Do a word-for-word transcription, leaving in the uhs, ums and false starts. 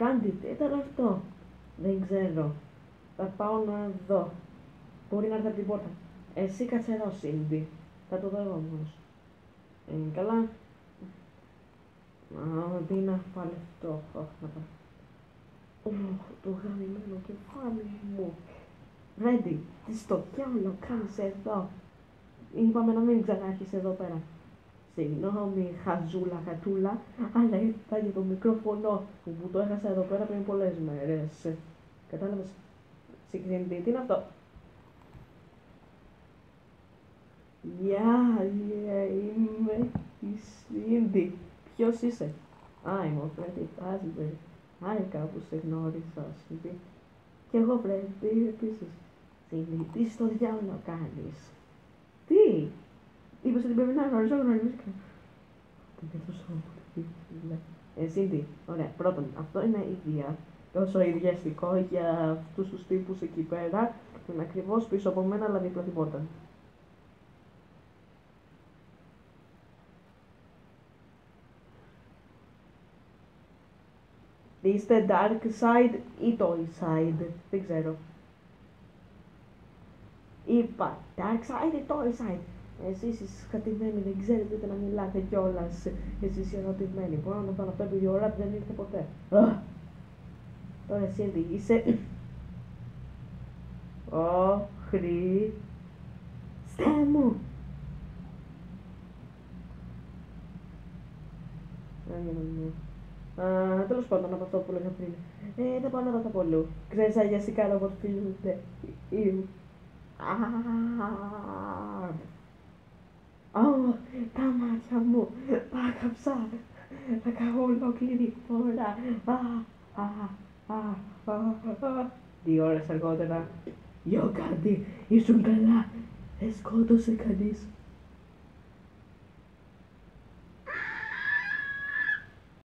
Κάντε, τι ήταν αυτό. Δεν ξέρω. Θα πάω να δω. Μπορεί να έρθει από την πόρτα. Εσύ κάτσε εδώ, Σίντι. Θα το δω εγώ μόνος. Ε, καλά. Α, τι να πάλι αυτό. Όχι, να πάω. Ωχ, το γαμημένο κεφάλι μου. Φρέντι, τι στο διάολο κάνεις εδώ. Είπαμε να μην ξανάρχεις εδώ πέρα. Συγγνώμη, χαζούλα, χατούλα, αλλά ήρθα για το μικρόφωνο που, που το έχασα εδώ πέρα πριν πολλές μέρες. Κατάλαβες. Συγγνώμη, τι είναι αυτό. Γεια, yeah, είμαι η Σίντι. Ποιος είσαι? Α, είμαι ο Φρέντι Φάσμπερ. Χάρηκα που σε γνώρισα, Σίντι. Κι εγώ, Φρέντι, επίσης. Σίντι, τι στο διάολο κάνεις? Τι? Είπες ότι πρέπει να γνωρίζω γνωρίζεις. Δεν τόσο πολύ. Ε, Σίντι, ωραία. Πρώτον, αυτό είναι ίδια. Τόσο ιδιαστικό για αυτούς τους τύπους εκεί πέρα. Είναι ακριβώς πίσω από μένα, αλλά δίπλα την πόρτα. Είστε dark side ή toy side, δεν ξέρω. Είπα dark side ή toy side. Εσείς είστε σκατημένοι, δεν ξέρετε ούτε να μιλάτε κιόλας. Εσείς οι ερωτημένοι. Μπορώ να το κάνω αυτό επειδή η ώρα δεν ήρθε ποτέ. Τώρα εσύ τι είσαι? Ω, Χριστέ μου! Uh, τέλος πάντων από αυτό που λέγα πριν. Ε, δεν πάω να δω τα πολλού. Ξέρεις αγιαστικά ρομποτ φίλουνε. Ιου. Ω, τα μάτια μου. Τα έκαψα. Θα κάνω ολόκληρη φορά. Δύο ώρες αργότερα. Γιο κάτι, ήσουν καλά. Δεν σκότωσε κανείς.